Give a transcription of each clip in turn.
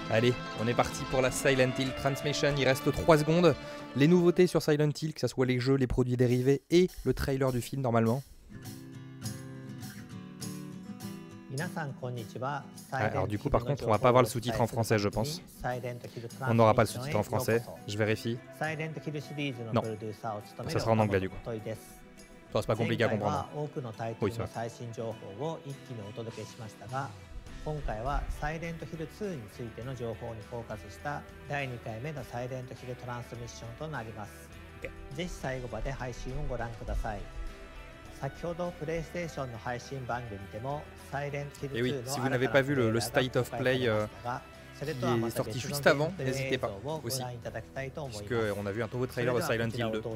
Allez, on est parti pour la Silent Hill Transmission, il reste 3 secondes. Les nouveautés sur Silent Hill, que ce soit les jeux, les produits dérivés et le trailer du film normalement. Alors du coup par contre on va pas avoir le sous-titre en français je pense. On n'aura pas le sous-titre en français, je vérifie. Non, ça sera en anglais du coup. Ça c'est pas compliqué à comprendre. Oui ça va. 今回はサイレントヒル2についての情報にフォーカスした第2回目のサイレントヒルトランスミッションとなります。ぜひ最後まで配信をご覧ください。先ほどプレイステーションの配信番組でもサイレントヒル2の si vous n'avez pas vu le State of Play qui est sorti juste avant, n'hésitez pas aussi, puisqu'on a vu un nouveau trailer de Silent Hill 2.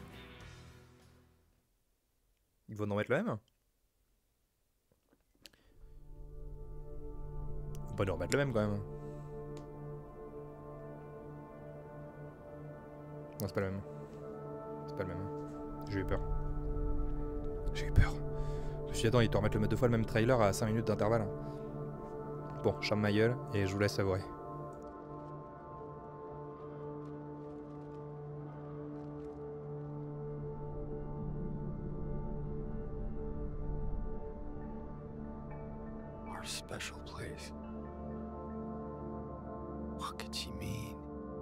Ils vont en mettre le même? Faut pas nous remettre le même quand même. Non, c'est pas le même. C'est pas le même. J'ai eu peur. J'ai eu peur. Je me suis dit, attends, ils te remettent deux fois le même trailer à 5 minutes d'intervalle. Bon, je ferme ma gueule et je vous laisse savourer. Our special place. What could she mean?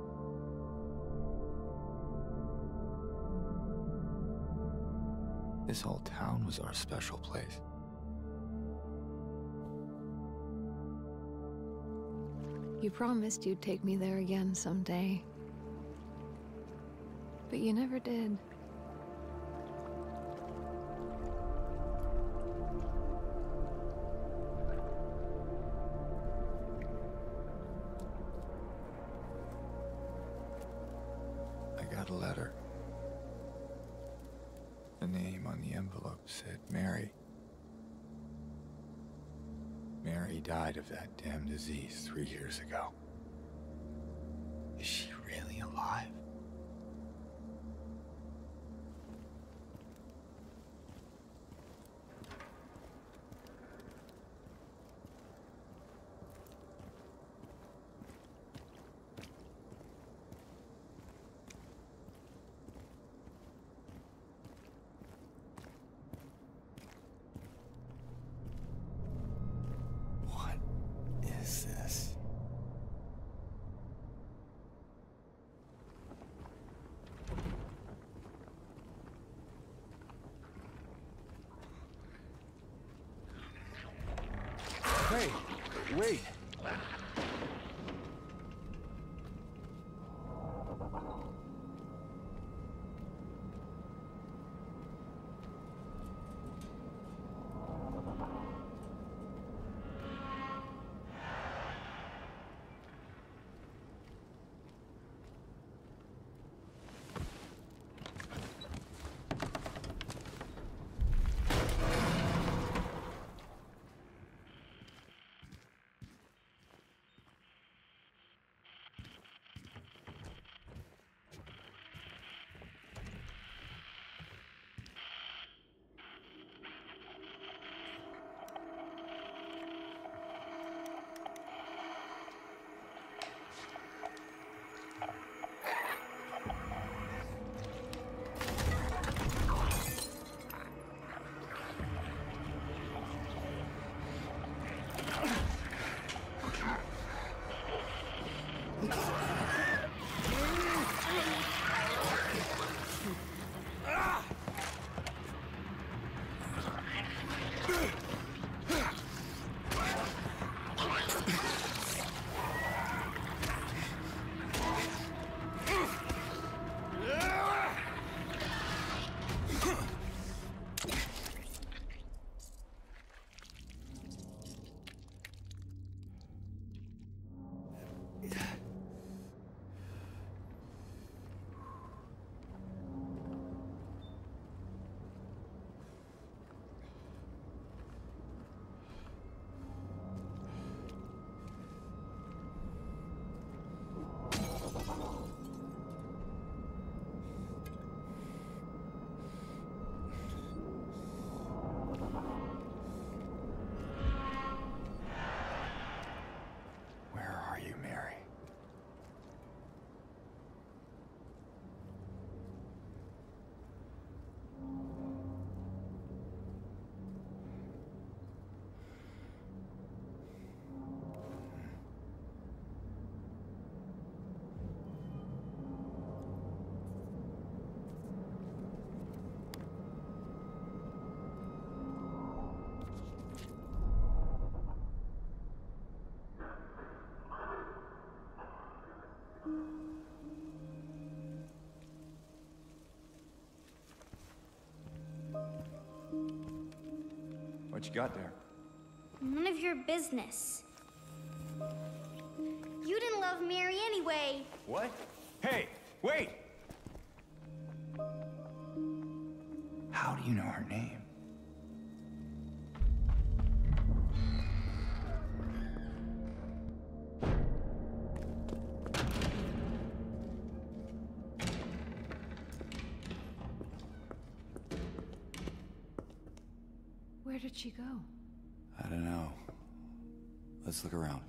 This whole town was our special place. You promised you'd take me there again someday. But you never did. I got a letter. The name on the envelope said Mary. Mary died of that damn disease 3 years ago. Is she really alive? Is this? Hey, wait. Where are you, Mary? you got there? None of your business. You didn't love Mary anyway. What? Hey, wait! How do you know her name? Where did she go? I don't know. Let's look around.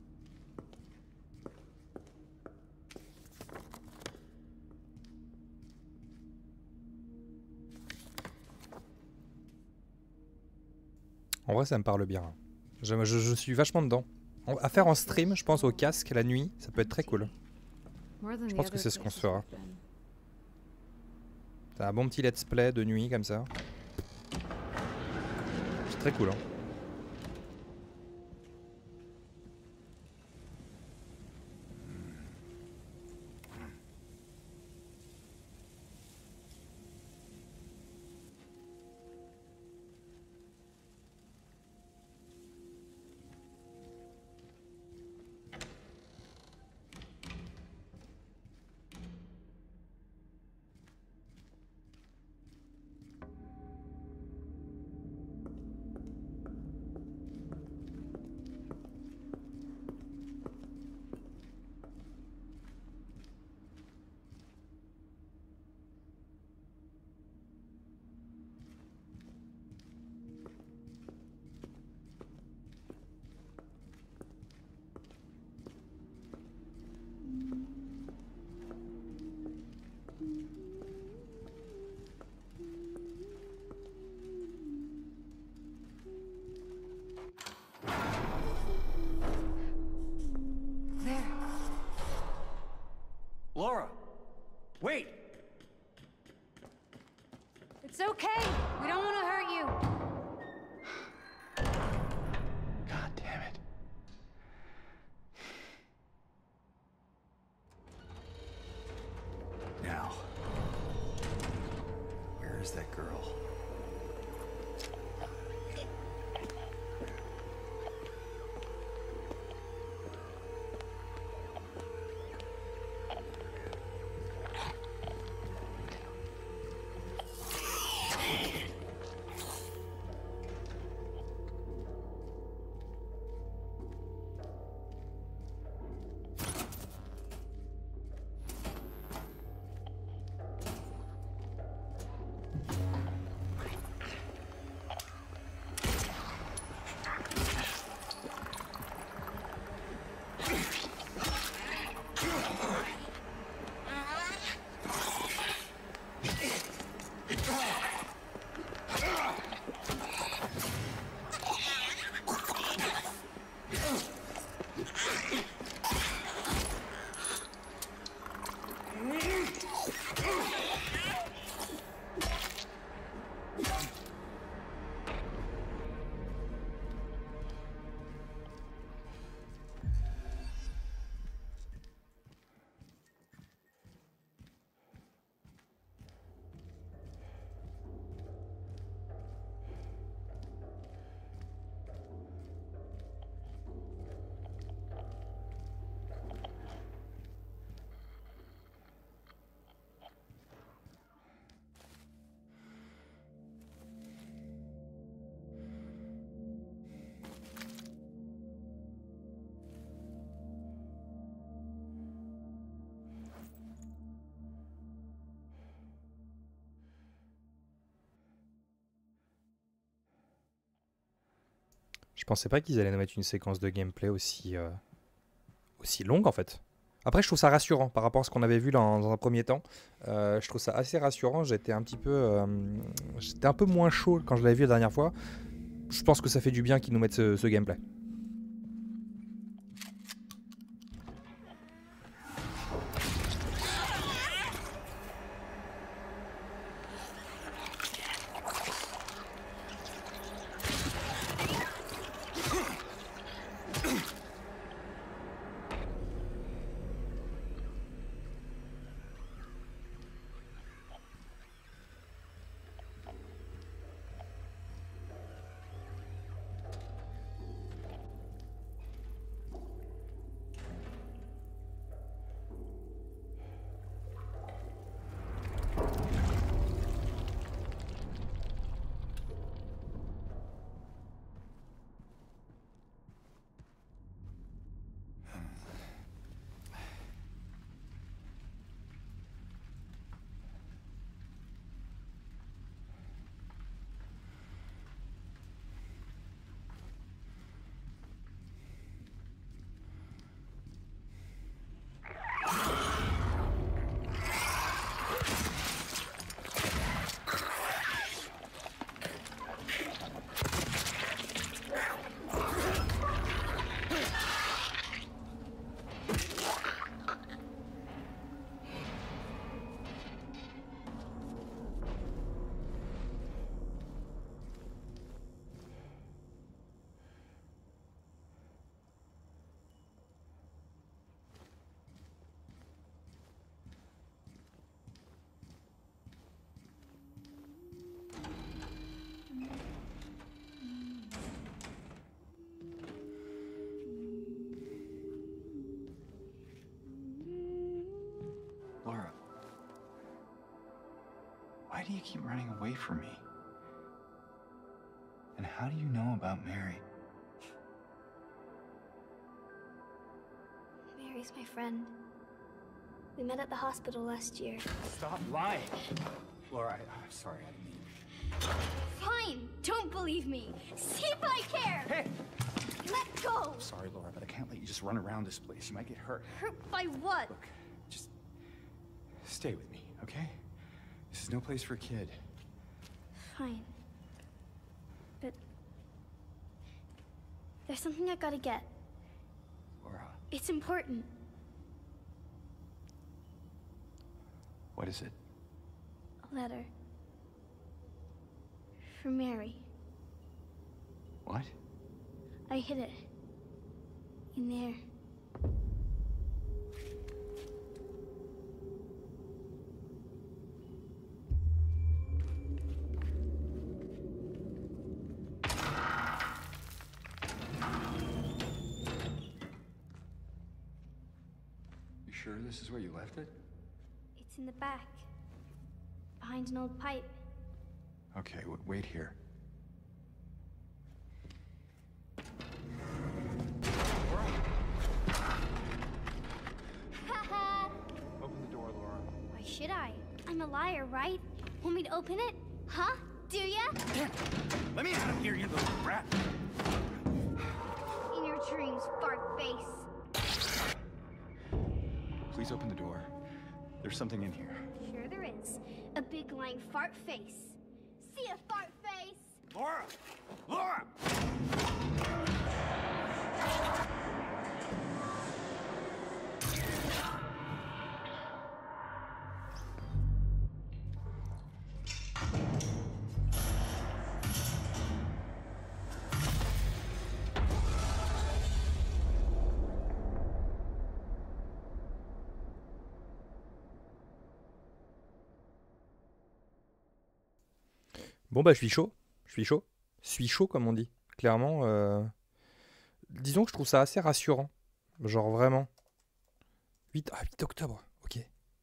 En vrai, ça me parle bien. Je suis vachement dedans. À faire en stream, je pense au casque la nuit, ça peut être très cool. Je pense que c'est ce qu'on se fera. C'est un bon petit let's play de nuit comme ça. C'est très cool, hein. Laura! Wait! It's okay. We don't want to hurt you. God damn it. Now, where is that girl? Je pensais pas qu'ils allaient nous mettre une séquence de gameplay aussi longue en fait. Après, je trouve ça rassurant par rapport à ce qu'on avait vu dans un premier temps. Je trouve ça assez rassurant. J'étais un peu moins chaud quand je l'avais vu la dernière fois. Je pense que ça fait du bien qu'ils nous mettent ce gameplay. Why do you keep running away from me? And how do you know about Mary? Mary's my friend. We met at the hospital last year. Stop lying. Laura, I'm sorry, I didn't mean... Fine, don't believe me. See if I care. Hey! Let go. I'm sorry, Laura, but I can't let you just run around this place. You might get hurt. Hurt by what? Look, just stay with me, okay? This is no place for a kid. Fine. But there's something I gotta get. Laura, It's important. what is it? A letter. For Mary. What? I hid it. In there. You sure this is where you left it? It's in the back. Behind an old pipe. Okay, wait here. Haha! Open the door, Laura. Why should I? I'm a liar, right? Want me to open it? Huh? Do ya? Let me out of here, you little brat! In your dreams, fart face. Please open the door. There's something in here. Sure there is. A big lying fart face. See a fart face? Laura! Laura! Bon bah je suis chaud. Suis chaud comme on dit. Clairement, disons que je trouve ça assez rassurant. Genre vraiment. 8 octobre, ok.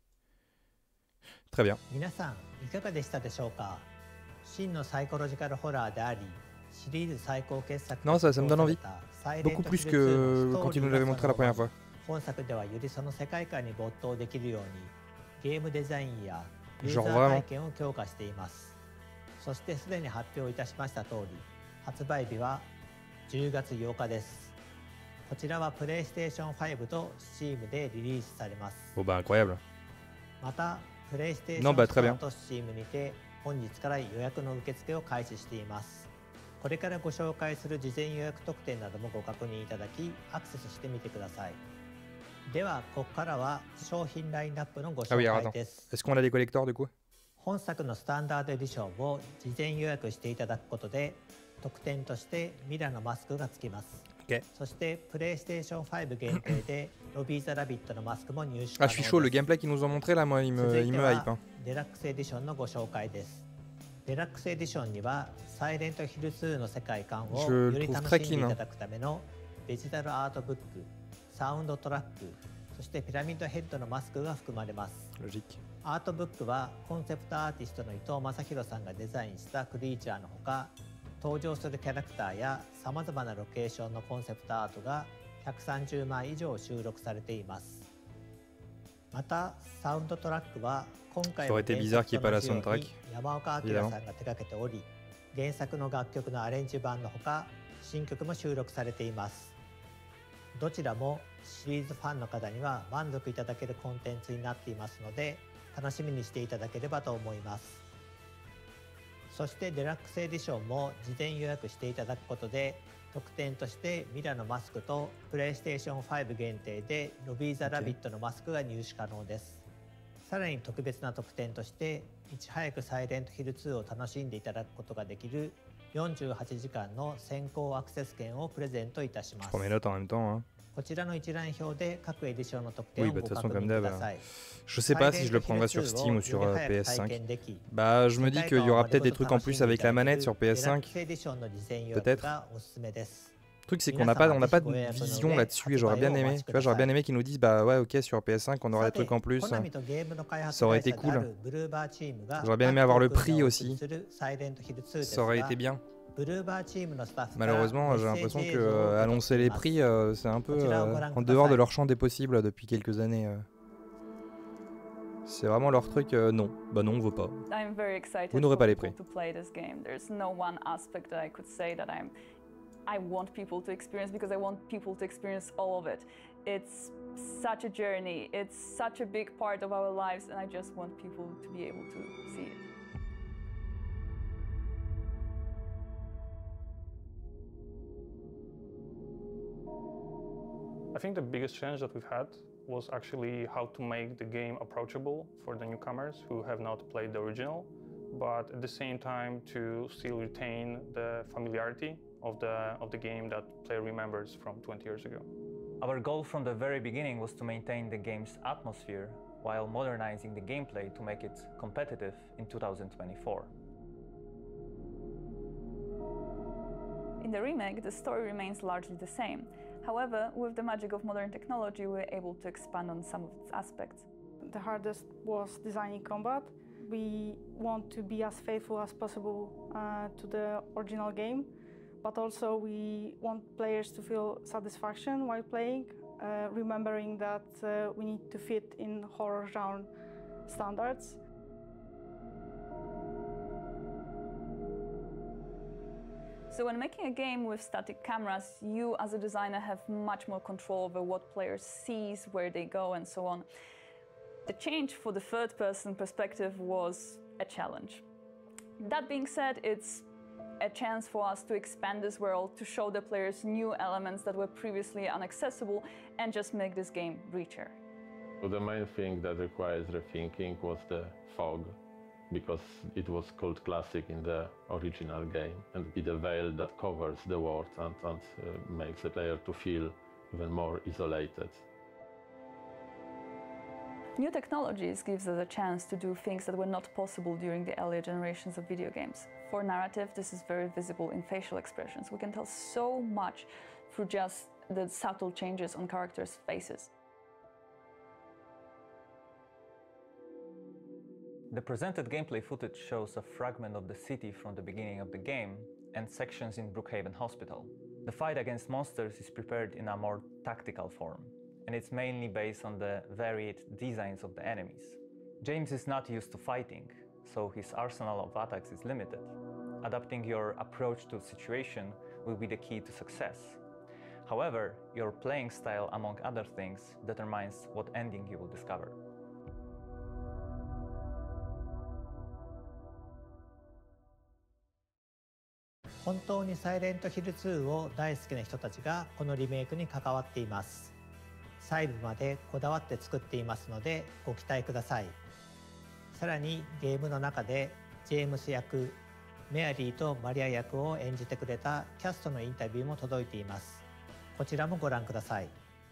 Très bien. 皆さんいかがでしたでしょうか。真のサイコロジカルホラーであり、シリーズ最高傑作 Non, ça me donne envie. Beaucoup plus que quand il nous l'avait montré la première fois. 本作ではよりその世界観に没頭できるようにゲームデザインやユー Genre ザー vraiment. 体験を強化しています。そしてすでに発表いたしました通り、発売日は10月8日です。こちらは PlayStation 5と Steam でリリースされます。 Bon bah incroyable. また PlayStation Non, bah, très bien. Store と Steam にて本日から予約の受付を開始しています。これからご紹介する事前予約特典などもご確認いただきアクセスしてみてください。ではここからは商品ラインナップのご Ah oui, 紹 alors 介 attends. です。 Est-ce qu'on a des collectors du coup? 本作のスタンダードエディションを事前予約していただくことで特典としてミラのマスクがつきます。 Ok. そして PlayStation 5限定でロビー・ザ・ラビットのマスクも入手可 Ah 能 je です。 suis chaud, le gameplay qu'ils nous ont montré là, moi il 続 me いて hype は hein. デラックスエディションのご紹介です。デラックスエディションにはサイレントヒル2の世界観を Je より trouve 楽 très しんで clean, いただくためのデジタルアートブック、サウンドトラック、そしてピラミッドヘッドのマスクが含まれます。 Logique. アートブックはコンセプトアーティストの伊藤正弘さんがデザインしたクリーチャーのほか、登場するキャラクターやさまざまなロケーションのコンセプトアートが130枚以上収録されています。またサウンドトラックは今回 Ça の aurait été 原 bizarre 作 qu'il n'y ait と pas 同 la じように soundtrack. 山岡明さんが手掛けており、原作の楽曲のアレンジ版のほか新曲も収録されています。どちらもシリーズファンの方には満足いただけるコンテンツになっていますので楽しみにしていただければと思います。そしてデラックスエディションも事前予約していただくことで特典としてミラのマスクと PlayStation 5限定でロビー・ザ・ラビットのマスクが入手可能です。さらに特別な特典としていち早くサイレントヒル2を楽しんでいただくことができる48時間の先行アクセス券をプレゼントいたしま Je す。 prends mes notes en même temps hein. こちらの一覧表で各エディションの特典 Oui を bah de ご toute façon 確 comme 認 d'hab. ください。 Je sais pas si je le prendrai sur Steam ou sur PS5. Bah je me dis qu'il y aura peut-être des trucs en plus avec la manette sur PS5. Peut-être. truc c'est qu'on n'a pas de vision là-dessus et j'aurais bien aimé, tu vois, j'aurais bien aimé qu'ils nous disent bah ouais ok sur PS5 on aurait des trucs en plus, ça aurait été cool. J'aurais bien aimé avoir le prix aussi, ça aurait été bien. Malheureusement j'ai l'impression que annoncer les prix c'est un peu en dehors de leur champ des possibles depuis quelques années. C'est vraiment leur truc, non. Bah non, on veut pas. Vous n'aurez pas les prix. I want people to experience because I want people to experience all of it. It's such a journey, it's such a big part of our lives, and I just want people to be able to see it. I think the biggest challenge that we've had was actually how to make the game approachable for the newcomers who have not played the original, but at the same time to still retain the familiarity of the game that player remembers from 20 years ago. Our goal from the very beginning was to maintain the game's atmosphere while modernizing the gameplay to make it competitive in 2024. In the remake, the story remains largely the same. However, with the magic of modern technology, we were able to expand on some of its aspects. The hardest was designing combat. We want to be as faithful as possible to the original game, but also we want players to feel satisfaction while playing, remembering that we need to fit in horror genre standards. So when making a game with static cameras, you as a designer have much more control over what players see, where they go, and so on. The change for the third-person perspective was a challenge. That being said, it's a chance for us to expand this world, to show the players new elements that were previously inaccessible, and just make this game richer. The main thing that requires rethinking was the fog, because it was called classic in the original game, and it's a veil that covers the world and makes the player to feel even more isolated. New technologies gives us a chance to do things that were not possible during the earlier generations of video games. For narrative, this is very visible in facial expressions. We can tell so much through just the subtle changes on characters' faces. The presented gameplay footage shows a fragment of the city from the beginning of the game and sections in Brookhaven Hospital. The fight against monsters is prepared in a more tactical form, and it's mainly based on the varied designs of the enemies. James is not used to fighting, so his arsenal of attacks is limited. Adapting your approach to a situation will be the key to success. However, your playing style, among other things, determines what ending you will discover. 本当にサイレントヒル2を大好きな人たちがこのリメイクに関わっています。細部までこだわって作っていますのでご期待ください。さらにゲームの中でジェームス役、メアリーとマリア役を演じてくれたキャストのインタビューも届いています。こちらもご覧ください。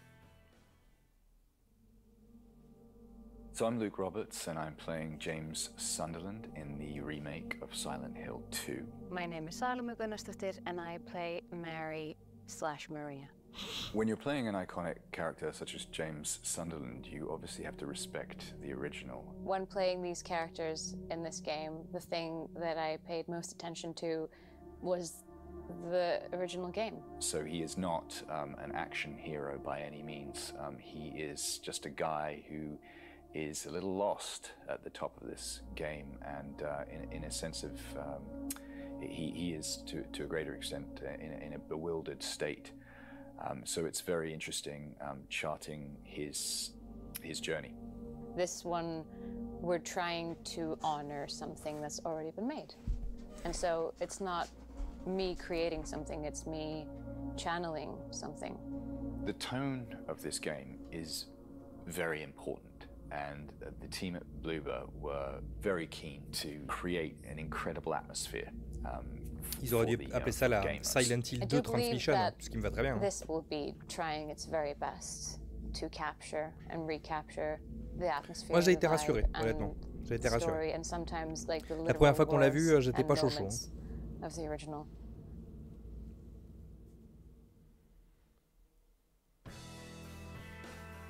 So I'm Luke Roberts, and I'm playing James Sunderland in the remake of Silent Hill 2. My name is Saila Mykönösdottir, and I play Mary/Maria. When you're playing an iconic character such as James Sunderland, you obviously have to respect the original. When playing these characters in this game, the thing that I paid most attention to was the original game. So he is not an action hero by any means. He is just a guy who is a little lost at the top of this game, and in a sense of he is to a greater extent in a bewildered state. So it's very interesting charting his journey. This one, we're trying to honor something that's already been made, and so it's not me creating something, it's me channeling something. The tone of this game is very important. And the team at Bloober were very keen to create an incredible atmosphere. Ils auraient dû appeler ça la Silent Hill 2 Transmission, ce qui me va très bien. This will be trying its very best to capture and recapture the atmosphere. Moi j'ai été rassuré, honnêtement. J'ai été rassuré. La première fois qu'on l'a vu, j'étais pas chaud.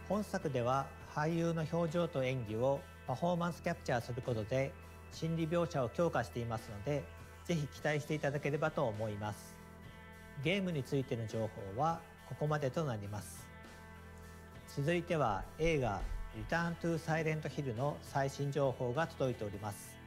本作では俳優の表情と演技をパフォーマンスキャプチャーすることで心理描写を強化していますので、ぜひ期待していただければと思います。ゲームについての情報はここまでとなります。続いては映画リターントゥサイレントヒルの最新情報が届いております。